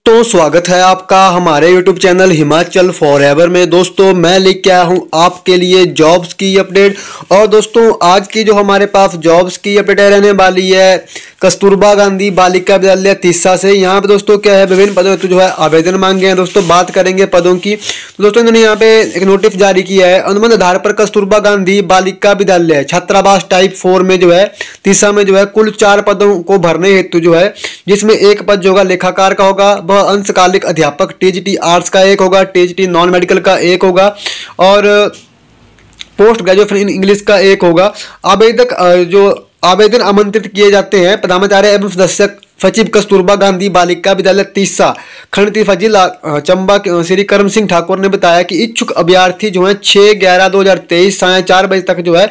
दोस्तों स्वागत है आपका हमारे YouTube चैनल हिमाचल फॉरएवर में। दोस्तों मैं लेके आया हूँ आपके लिए जॉब्स की अपडेट। और दोस्तों आज की जो हमारे पास जॉब्स की अपडेट रहने वाली है कस्तूरबा गांधी बालिका विद्यालय तीसा से। यहाँ पे दोस्तों क्या है, विभिन्न पदों हेतु जो है आवेदन मांगे हैं। दोस्तों बात करेंगे पदों की, तो दोस्तों इन्होंने यहाँ पे एक नोटिस जारी किया है। अनुबंध आधार पर कस्तूरबा गांधी बालिका विद्यालय छात्रावास टाइप 4 में जो है तीसा में जो है कुल 4 पदों को भरने हेतु जो है, जिसमें एक पद जो होगा लेखाकार का होगा, वह अंशकालिक अध्यापक टीजीटी आर्ट्स का एक होगा, टीजीटी नॉन मेडिकल का एक होगा और पोस्ट ग्रेजुएट इन इंग्लिश का एक होगा। आवेदक जो आवेदन आमंत्रित किए जाते हैं प्रधानाचार्य एवं सदस्य सचिव कस्तूरबा गांधी बालिका विद्यालय तीसा खंड तीसा जिला चंबा श्री करम सिंह ठाकुर ने बताया कि इच्छुक अभ्यर्थी जो है 6/11/2023 साय 4 बजे तक जो है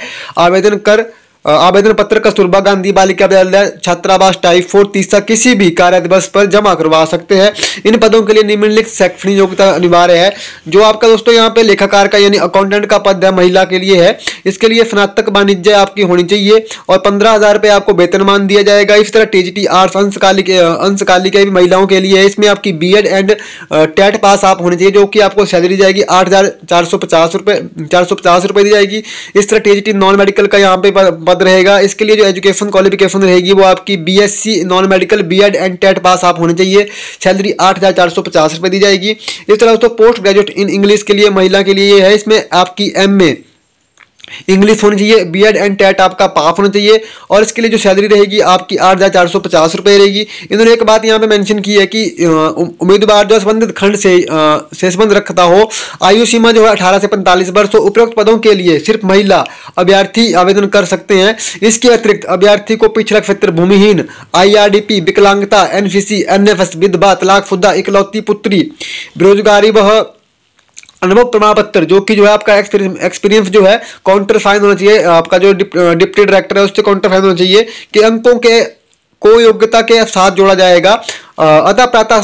आवेदन पत्र कस्तूरबा गांधी बालिका विद्यालय छात्रावास टाइप 4 तीसा किसी भी कार्य दिवस पर जमा करवा सकते हैं। इन पदों के लिए निम्नलिखित शैक्षणिक योग्यता अनिवार्य है। जो आपका दोस्तों यहाँ पे लेखाकार का यानी अकाउंटेंट का पद है, महिला के लिए है। इसके लिए स्नातक वाणिज्य आपकी होनी चाहिए और 15,000 रुपये आपको वेतनमान दिया जाएगा। इस तरह टीजीटी आर्ट्स अंशकालिक भी महिलाओं के लिए है। इसमें आपकी बीएड एंड टेट पास आप होनी चाहिए, जो कि आपको सैलरी जाएगी 8,450 रुपये दी जाएगी। इस तरह टीजीटी नॉन मेडिकल का यहाँ पे पद रहेगा। इसके लिए जो एजुकेशन क्वालिफिकेशन रहेगी वो आपकी BSc non medical BEd and TET pass आप होने चाहिए। सैलरी 8,450 रुपये दी जाएगी। इस तरह दोस्तों पोस्ट ग्रेजुएट इन इंग्लिश के लिए महिला के लिए ये है। इसमें आपकी एमए इंग्लिश होनी चाहिए, बीएड एंड टेट आपका पास होना चाहिए और इसके लिए जो सैलरी रहेगी आपकी 8,450 रुपये रहेगी। इन्होंने एक बात यहाँ पे मेंशन की है कि उम्मीदवार जो संबंधित खंड से संबंध रखता हो, आयु सीमा जो है 18 से 45 वर्ष हो। उपरोक्त पदों के लिए सिर्फ महिला अभ्यर्थी आवेदन कर सकते हैं। इसके अतिरिक्त अभ्यर्थी को पिछड़ा क्षेत्र, भूमिहीन, IRDP, विकलांगता, NCC, NFS, विधवा, तलाकशुदा, इकलौती पुत्री, बेरोजगारी वह अनुभव प्रमाण पत्र, जो कि जो है आपका एक्सपीरियंस जो है काउंटर साइन होना चाहिए। आपका जो डिप्टी डायरेक्टर है उससे काउंटर साइन होना चाहिए कि अंकों के को योग्यता के साथ जोड़ा जाएगा। अतः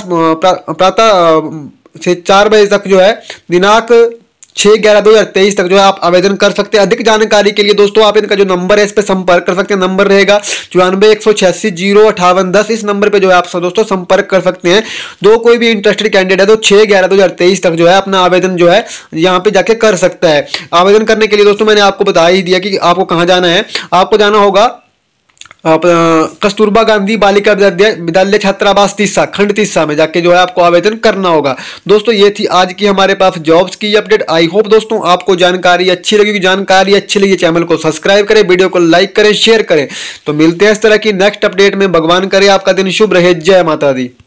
प्रातः से 4 बजे तक जो है दिनांक 6/11/2023 तक जो है आप आवेदन कर सकते हैं। अधिक जानकारी के लिए दोस्तों आप इनका जो नंबर है इस पर संपर्क कर सकते हैं। नंबर रहेगा 94 186 0 58 10। इस नंबर पे जो है आप दोस्तों संपर्क कर सकते हैं। जो कोई भी इंटरेस्टेड कैंडिडेट है तो 6/11/2023 तक जो है अपना आवेदन जो है यहाँ पे जाके कर सकता है। आवेदन करने के लिए दोस्तों मैंने आपको बता ही दिया कि आपको कहाँ जाना है। आपको जाना होगा कस्तूरबा गांधी बालिका विद्यालय छात्रावास तीसा खंड तीसा में जाके जो है आपको आवेदन करना होगा। दोस्तों ये थी आज की हमारे पास जॉब्स की अपडेट। आई होप दोस्तों आपको जानकारी अच्छी लगी। जानकारी अच्छी लगी चैनल को सब्सक्राइब करें, वीडियो को लाइक करें, शेयर करें। तो मिलते हैं इस तरह की नेक्स्ट अपडेट में। भगवान करे आपका दिन शुभ रहे। जय माता दी।